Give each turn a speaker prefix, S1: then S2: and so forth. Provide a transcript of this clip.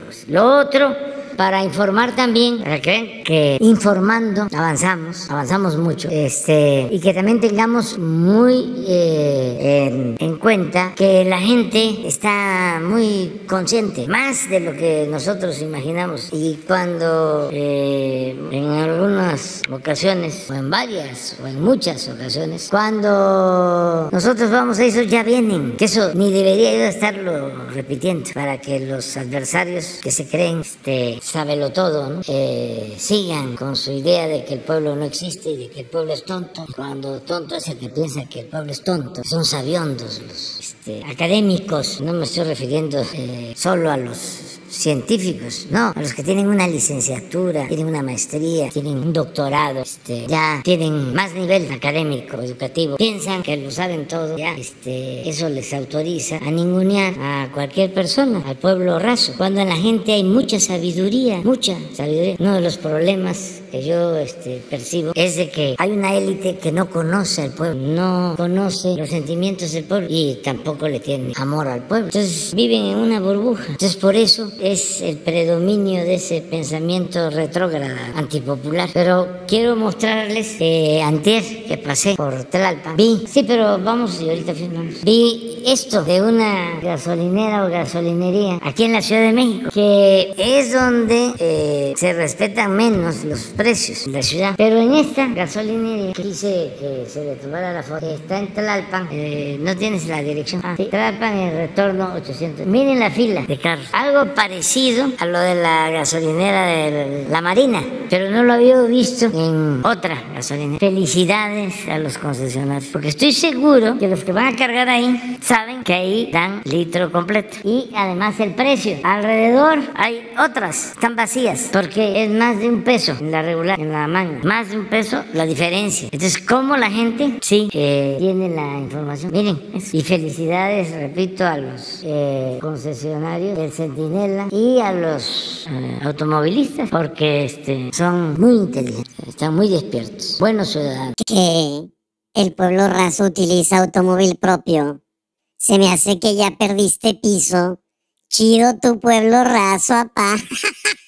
S1: cosas. Lo otro, para informar también, para que vean que informando avanzamos mucho, y que también tengamos muy en cuenta que la gente está muy consciente, más de lo que nosotros imaginamos, y cuando en algunas ocasiones, o en varias, o en muchas ocasiones, cuando nosotros vamos a eso, ya vienen, que eso ni debería yo estarlo repitiendo, para que los adversarios que se creen sábelo todo, ¿no? Sigan con su idea de que el pueblo no existe y de que el pueblo es tonto, cuando tonto es el que piensa que el pueblo es tonto. Son sabiondos los académicos, no me estoy refiriendo solo a los científicos, no, a los que tienen una licenciatura, tienen una maestría, tienen un doctorado, ya tienen más nivel académico, educativo, piensan que lo saben todo, ya, eso les autoriza a ningunear a cualquier persona, al pueblo raso, cuando en la gente hay mucha sabiduría. Uno de los problemas que yo percibo es de que hay una élite que no conoce al pueblo, no conoce los sentimientos del pueblo y tampoco le tiene amor al pueblo, entonces viven en una burbuja. Entonces por eso es el predominio de ese pensamiento retrógrada, antipopular. Pero quiero mostrarles antier que pasé por Tlalpan, vi esto de una gasolinera o gasolinería aquí en la Ciudad de México, que es donde se respetan menos los precios en la ciudad. Pero en esta gasolinería, quise que se le tomara la foto, está en Tlalpan, no tienes la dirección, sí, Tlalpan en retorno 800. Miren la fila de carros, algo parecido a lo de la gasolinera de la Marina, pero no lo había visto en otra gasolinera. Felicidades a los concesionarios, porque estoy seguro que los que van a cargar ahí saben que ahí dan litro completo, y además el precio. Alrededor hay otras, están vacías, porque es más de $1 en la regular, en la magna, más de $1 la diferencia. Entonces, ¿cómo la gente sí tiene la información? Miren eso. Y felicidades, repito, a los concesionarios del Centinela y a los automovilistas, porque son muy inteligentes, están muy despiertos, buenos ciudadanos.
S2: Que el pueblo raso utiliza automóvil propio. Se me hace que ya perdiste piso. Chido tu pueblo raso, apá.